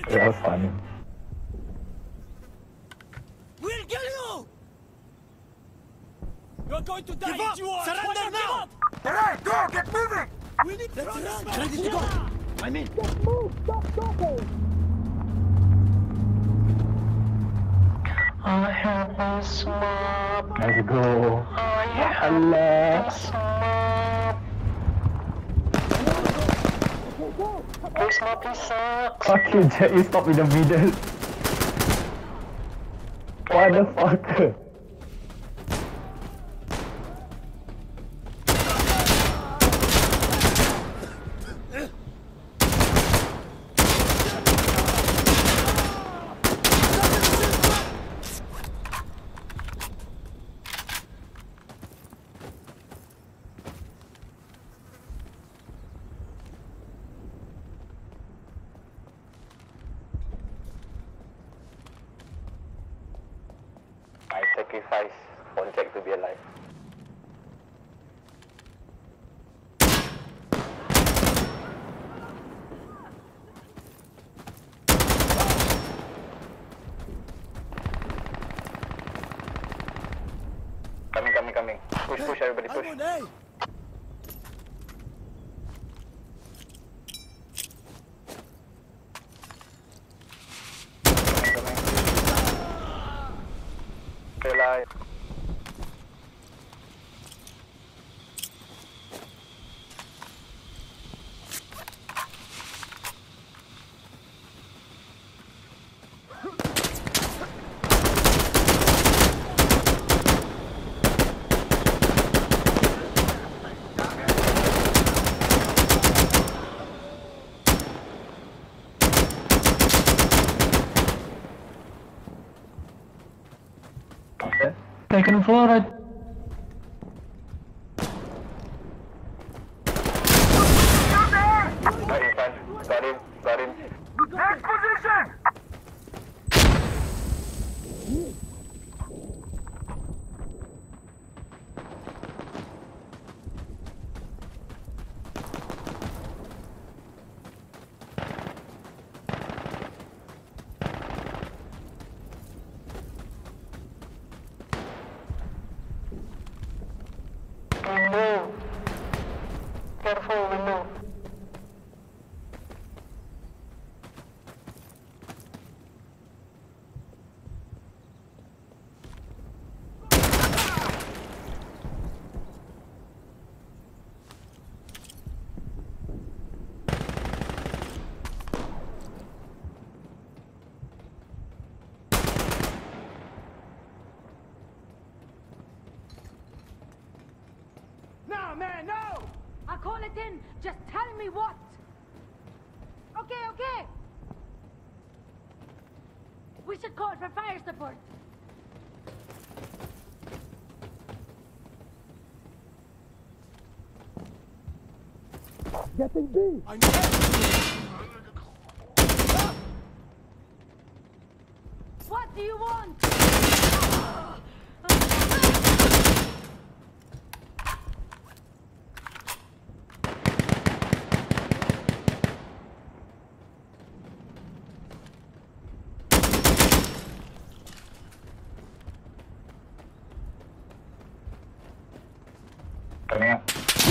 That was funny. We'll kill you! You're going to die! Give up! You are. Surrender now! Alright, go! Get moving! We need Let's run! run! Ready to go! I'm in! Just move! Stop talking! I have a smoke. Let's go. I have Allah. a smoke. Please, no, please sucks. Fuck you, Jet. You stop in the middle. What the fuck? I sacrifice for Jack to be alive. Coming. Push, everybody push. I'm on A! Stay alive. Second floor, right? Right in front. Got him. Next position! Window. Careful, window. No, man, no! I'll call it in. Just tell me what. Okay. We should call for fire support. Getting B! I'm dead! What do you want? Coming up.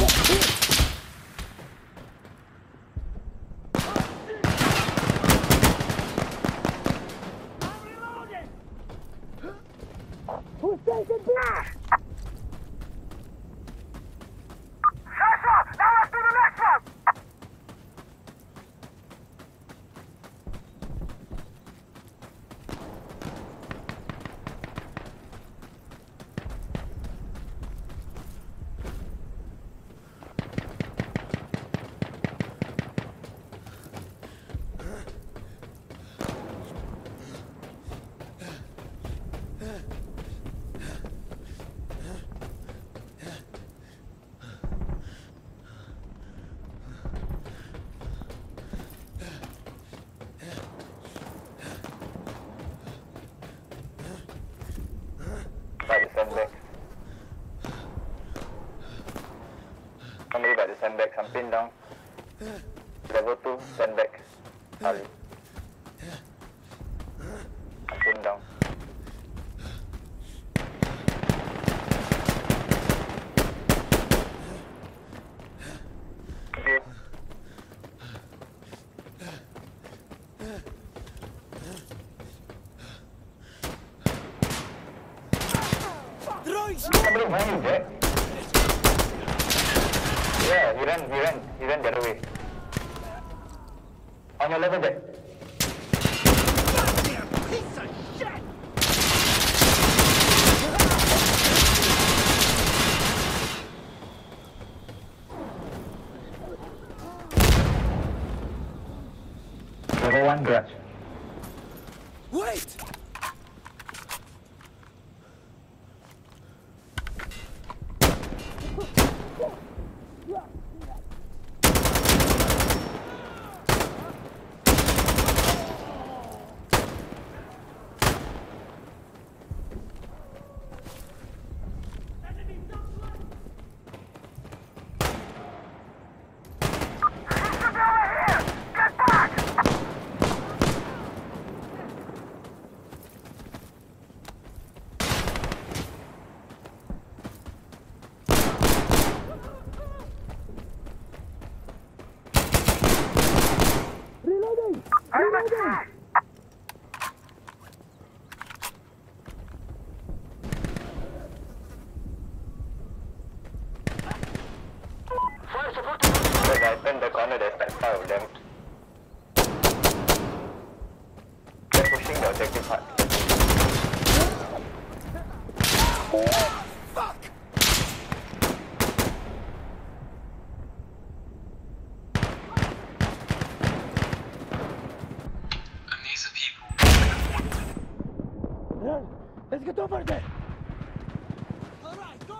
Who's taking B? Sasha! Now let's do the next one! By the sandbag. Somebody by the sandbag. Some pin down. Level 2 sandbag. Ali. Throwing smoke! Somebody behind you, Jack. Yeah, he ran the other way. On your level, Jack. Goddamn piece of shit! Level 1 garage. Wait! When I turn the corner, there's like 5 of them. They're pushing the objective hard. Fuck! And these are people. Let's get over there. Alright, go!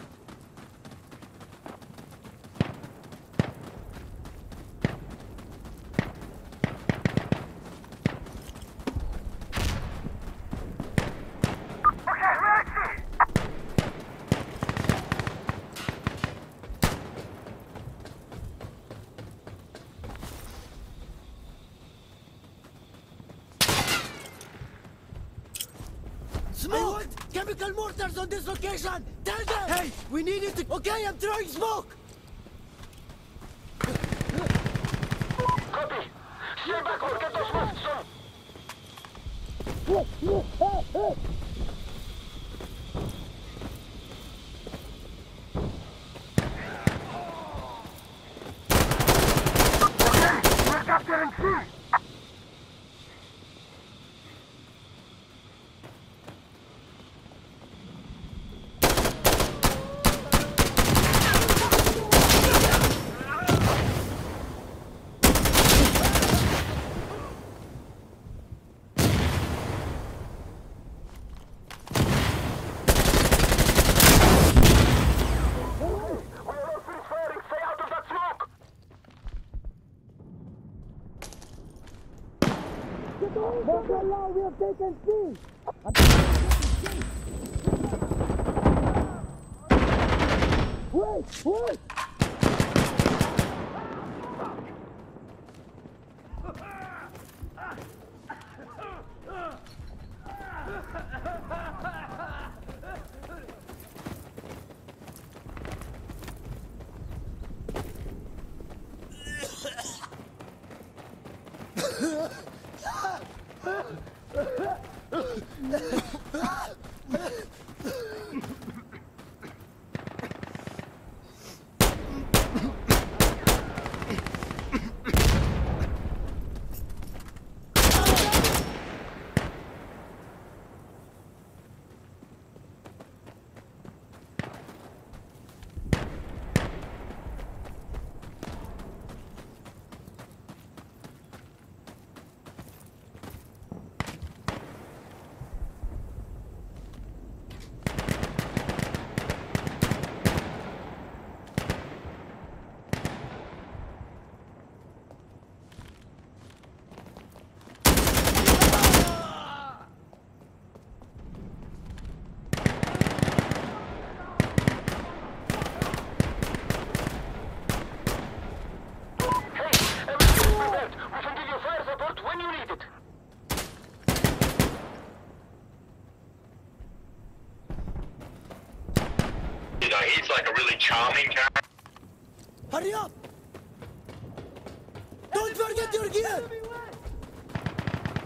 Okay, let's see. Smoke! Chemical mortars on this location! Tell them! Hey, we need it to... Okay, I'm throwing smoke! Copy. Stay back or get those masks on. Okay, we're capturing C. We have taken C. Wait! He's like a really charming character. Hurry up! Don't forget your gear!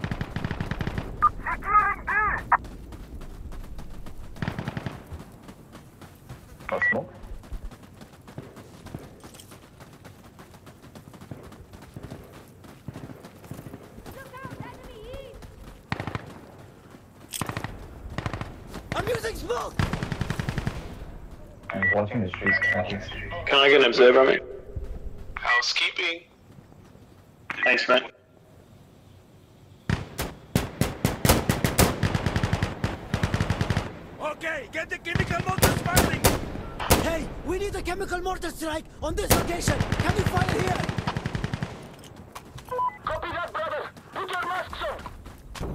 Securing B. Smoke! I'm watching the streets. Can I get an observer, mate? Housekeeping. Thanks, mate. Okay, get the chemical mortars firing! Hey, we need a chemical mortar strike on this location! Can you fire here? Copy that, brother. Put your masks on.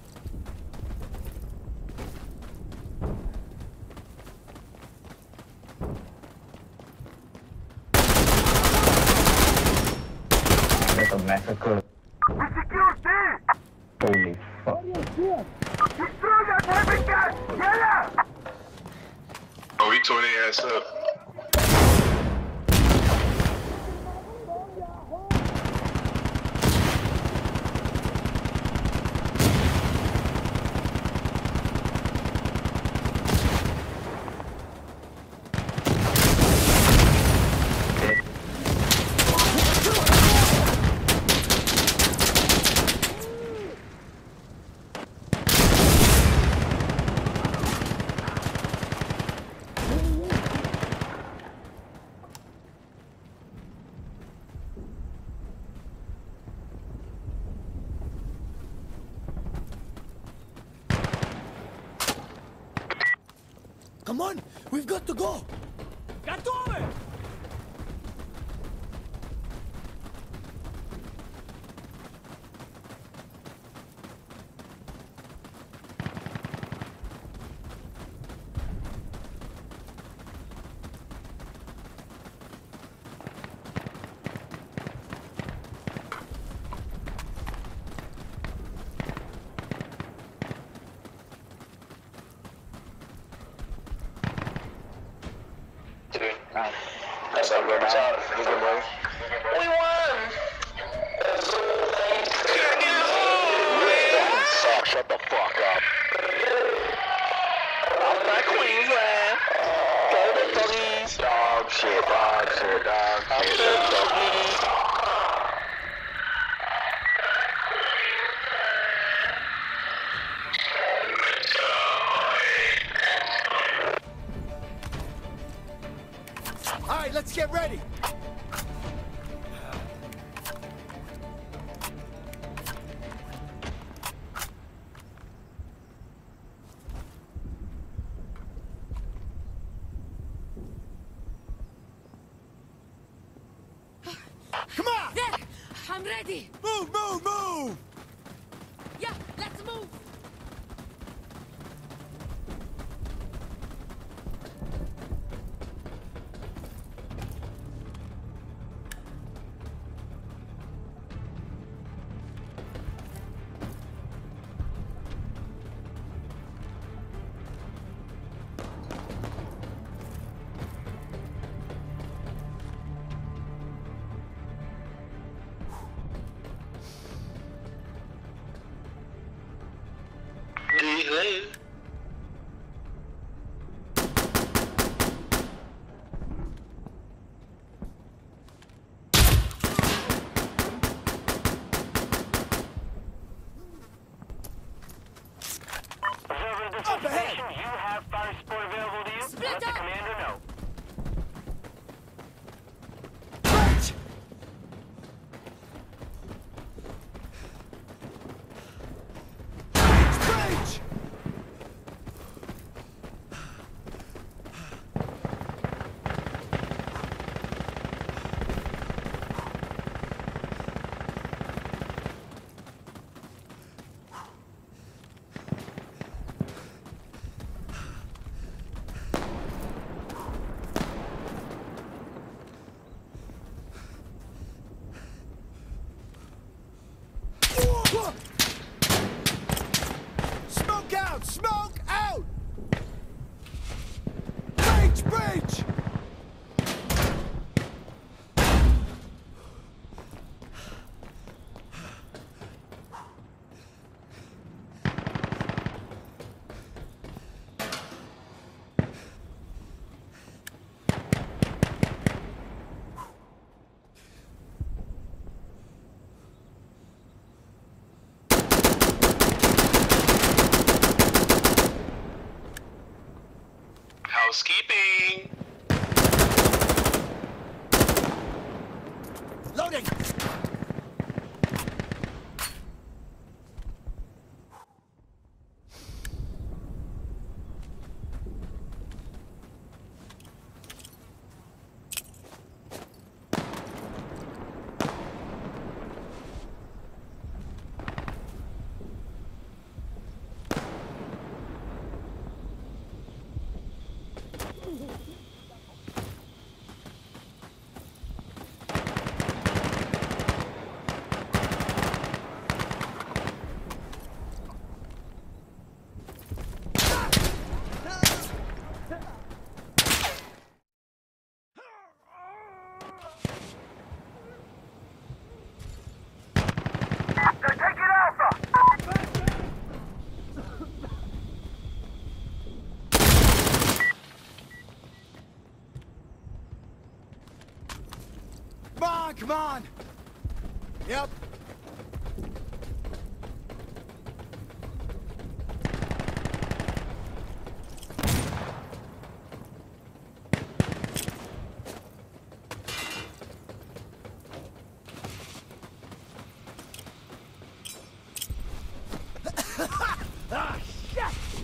There's a massacre. We secured D. Holy fuck. Destroy that heavy gas. Yeah. Oh, we tore their ass up. Come on, we've got to go! Готовы! That's how we're out. We won! Suck, shut the fuck up. I'm back Queensland. Go the doggies. Dog shit, dog shit, dog shit. Doggies. All right, let's get ready! Come on! There! I'm ready! Move, move, move! Yeah, let's move! Up ahead! You have fire support available to you? Split Let the up. commander know. Right! Strange! come on! Yep. Ah, shit!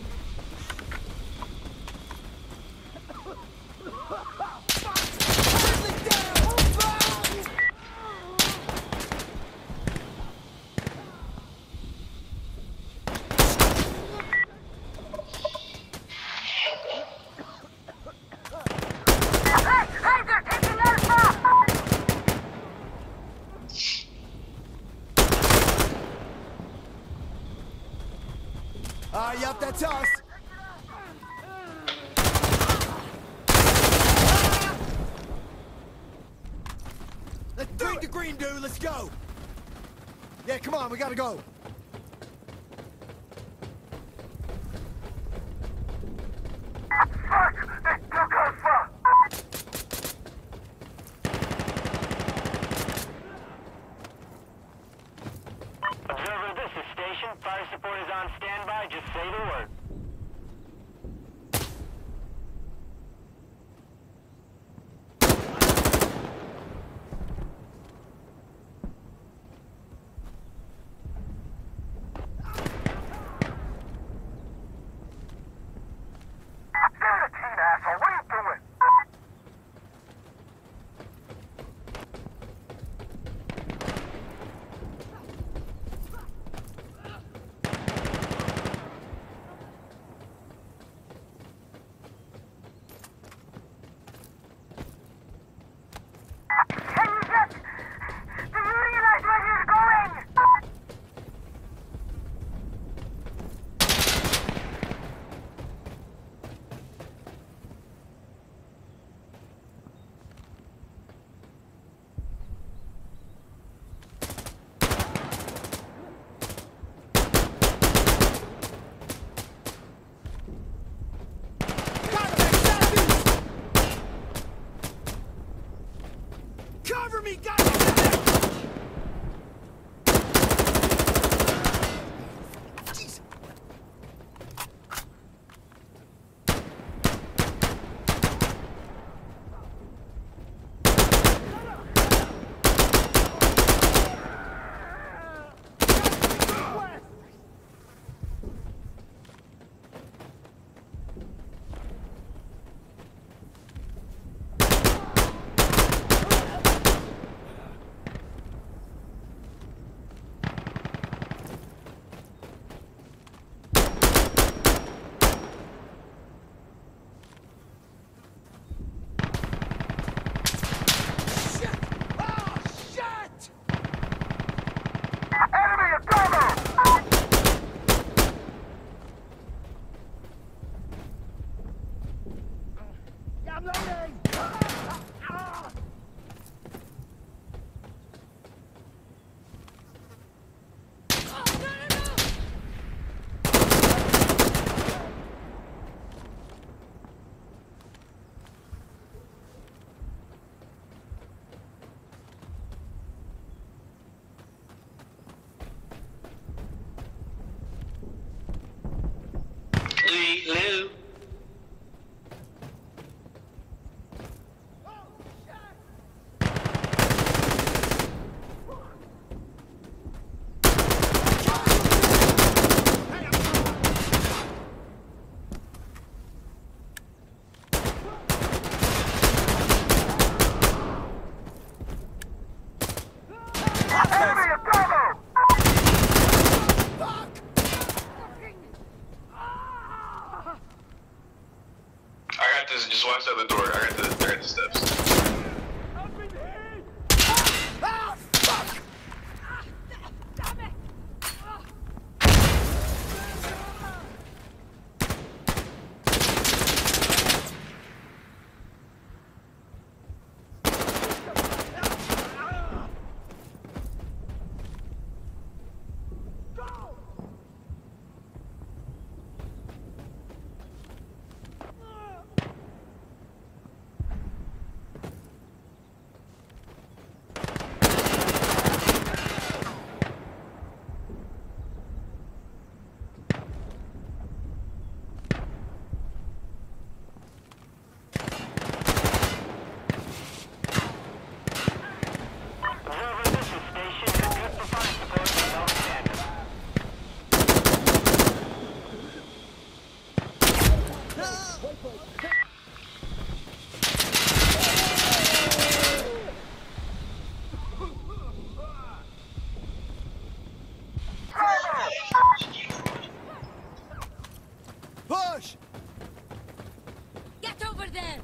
Yep, that's us. Let's take the green, dude. Let's go. Yeah, come on. We gotta go. Observer, this is station. Fire support is on standby. Just say the word. Cover me, guys! Jeez. I'm loading! Lou. Just watch out the door. I got the steps. Ah, fuck! Damn it! push! Get over there!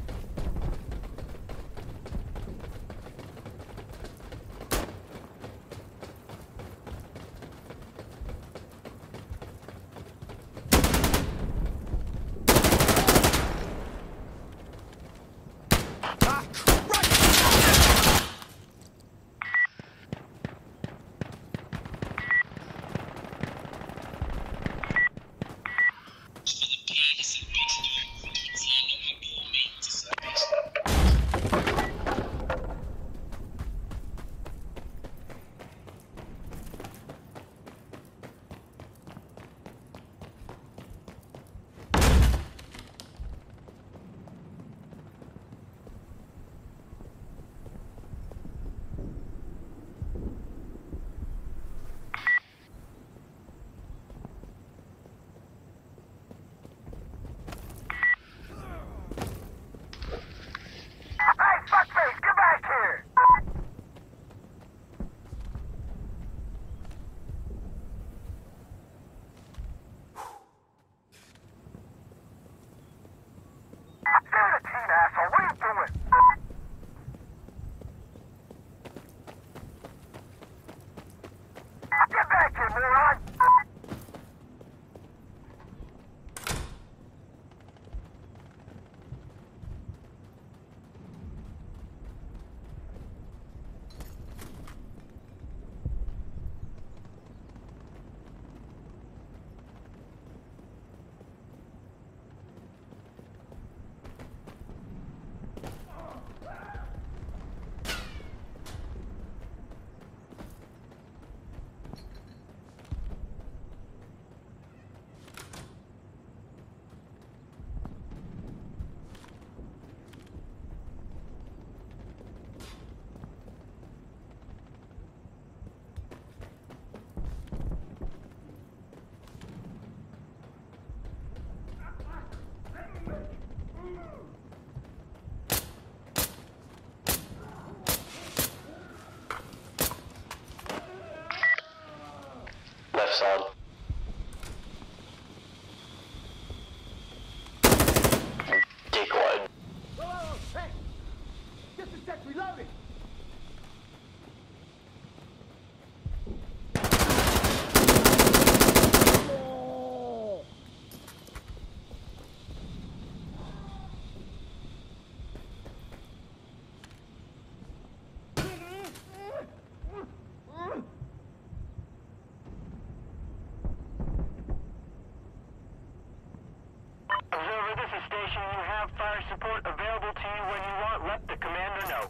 Left side. Decoy. Whoa, hey! Just a sec, reloading! Observer, this is station. You have fire support available to you when you want. Let the commander know.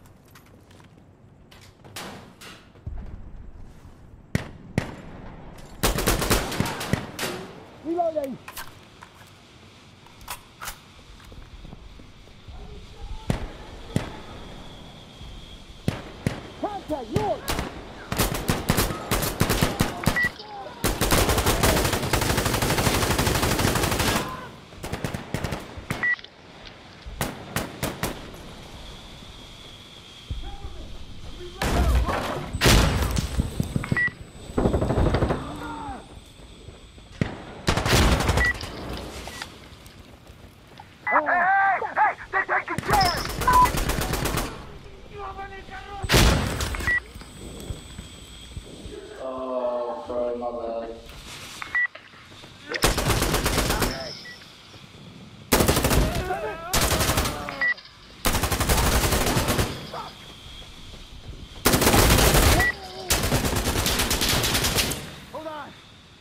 Reloading! Contact, north! Oh, sorry, my bad. Hold on!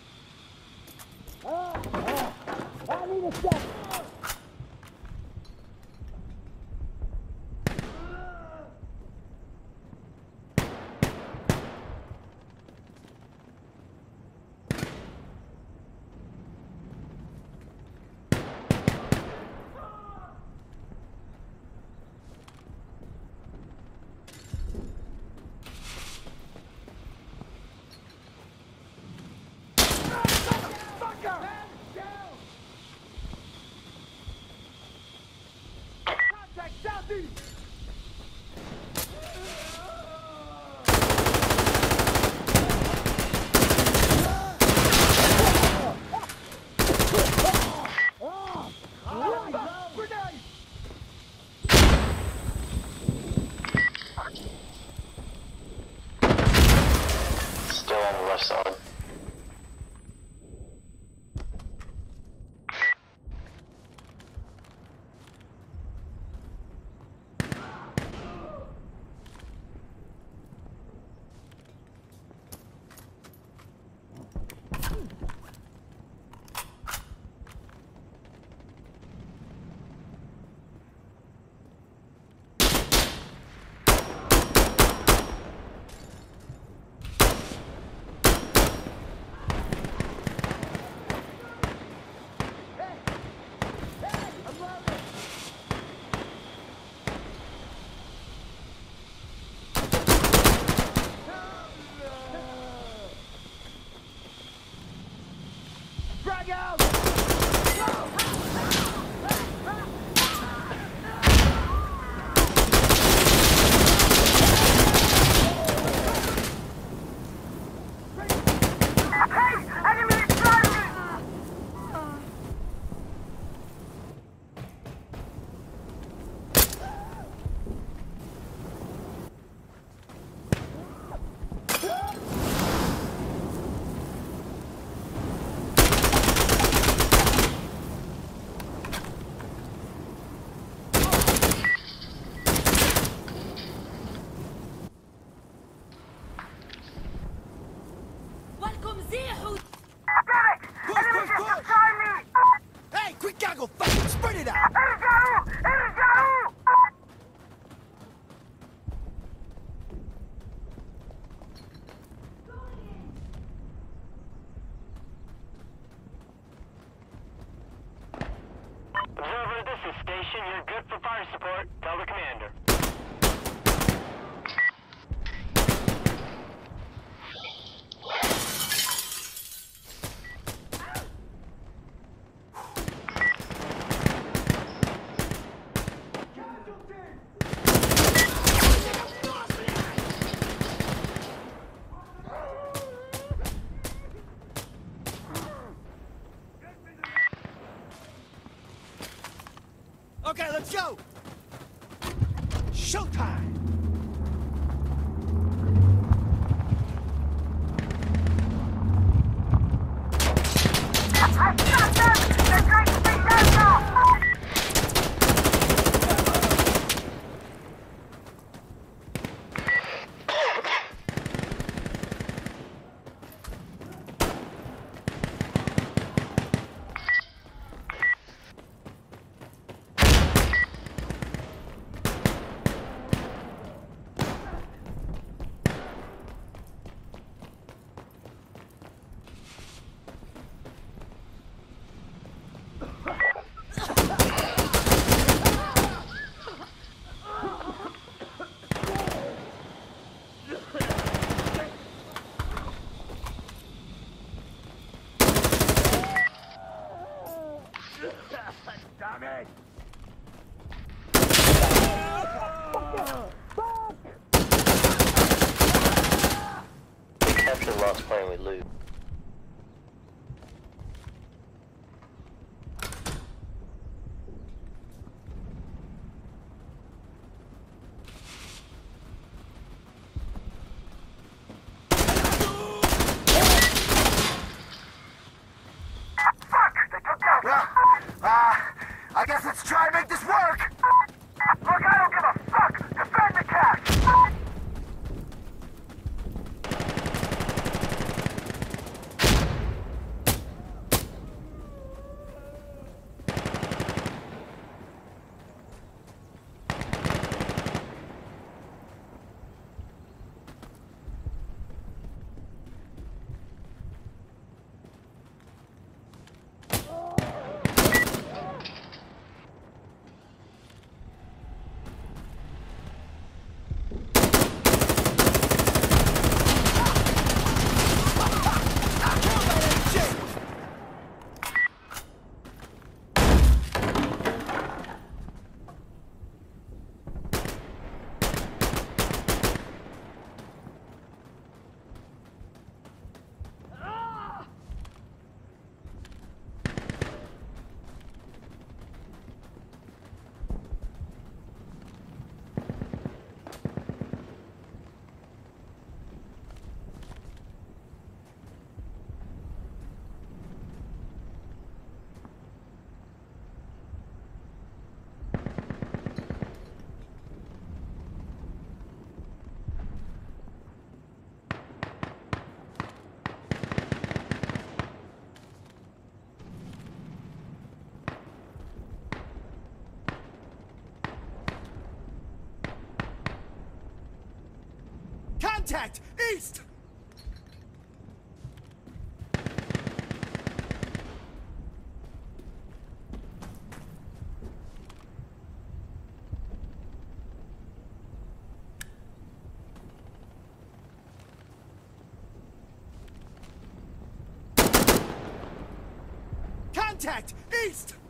I need a step! Welcome Zehu! Hey, quick gaggle, fucking spread it out! Observer, this is Station. You're good for fire support. Tell the commander. Okay, let's go! Showtime! Capture lost plane with loot. I guess let's try and make this work! Look, I don't give a fuck! Defend the cash! Contact! East! Contact! East!